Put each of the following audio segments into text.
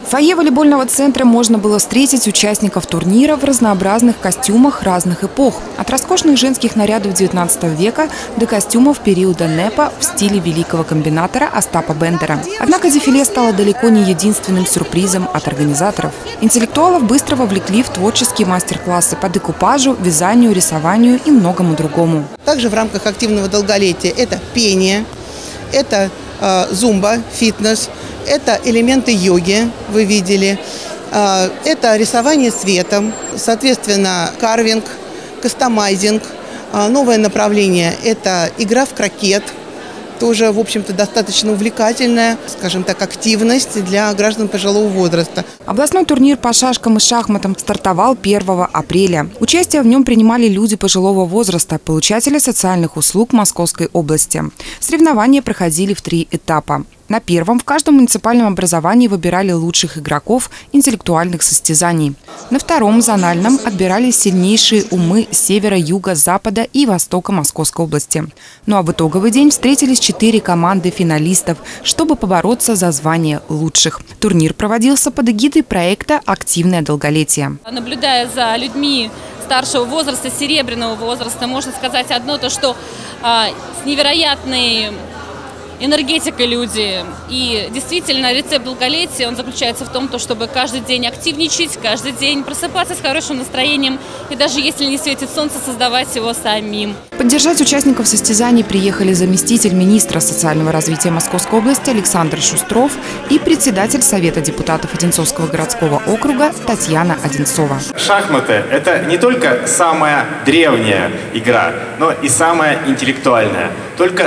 В фойе волейбольного центра можно было встретить участников турнира в разнообразных костюмах разных эпох. От роскошных женских нарядов XIX века до костюмов периода НЭПа в стиле великого комбинатора Остапа Бендера. Однако дефиле стало далеко не единственным сюрпризом от организаторов. Интеллектуалов быстро вовлекли в творческие мастер-классы по декупажу, вязанию, рисованию и многому другому. Также в рамках активного долголетия это пение, это зумба, фитнес, это элементы йоги, вы видели, это рисование цветом, соответственно, карвинг, кастомайзинг. Новое направление – это игра в крокет, тоже, в общем-то, достаточно увлекательная, скажем так, активность для граждан пожилого возраста. Областной турнир по шашкам и шахматам стартовал 1 апреля. Участие в нем принимали люди пожилого возраста, получатели социальных услуг Московской области. Соревнования проходили в 3 этапа. На первом в каждом муниципальном образовании выбирали лучших игроков интеллектуальных состязаний. На втором зональном отбирали сильнейшие умы севера, юга, запада и востока Московской области. Ну а в итоговый день встретились 4 команды финалистов, чтобы побороться за звание лучших. Турнир проводился под эгидой проекта «Активное долголетие». Наблюдая за людьми старшего возраста, серебряного возраста, можно сказать одно, то что с невероятной энергетикой люди. И действительно рецепт долголетия, он заключается в том, чтобы каждый день активничать, каждый день просыпаться с хорошим настроением и даже если не светит солнце, создавать его самим. Поддержать участников состязаний приехали заместитель министра социального развития Московской области Александр Шустров и председатель Совета депутатов Одинцовского городского округа Татьяна Одинцова. Шахматы – это не только самая древняя игра, но и самая интеллектуальная. Только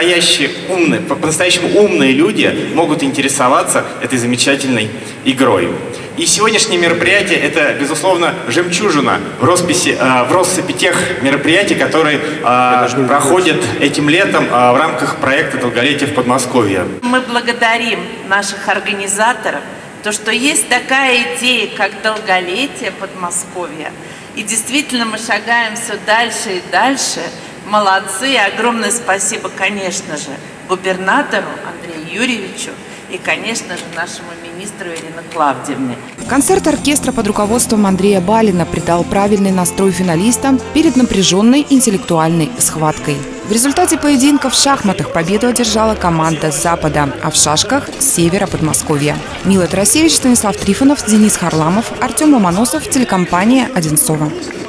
по-настоящему умные люди могут интересоваться этой замечательной игрой. И сегодняшнее мероприятие – это, безусловно, жемчужина в россыпи тех мероприятий, которые проходят этим летом в рамках проекта «Долголетие в Подмосковье». Мы благодарим наших организаторов, то, что есть такая идея, как долголетие Подмосковья. И действительно мы шагаем все дальше и дальше. Молодцы. Огромное спасибо, конечно же, губернатору Андрею Юрьевичу и, конечно же, нашему министру Ирине Клавдиевне. Концерт оркестра под руководством Андрея Балина придал правильный настрой финалистам перед напряженной интеллектуальной схваткой. В результате поединка в шахматах победу одержала команда с запада, а в шашках – с севера Подмосковья. Мила Тарасевич, Станислав Трифонов, Денис Харламов, Артем Ломоносов, телекомпания «Одинцова».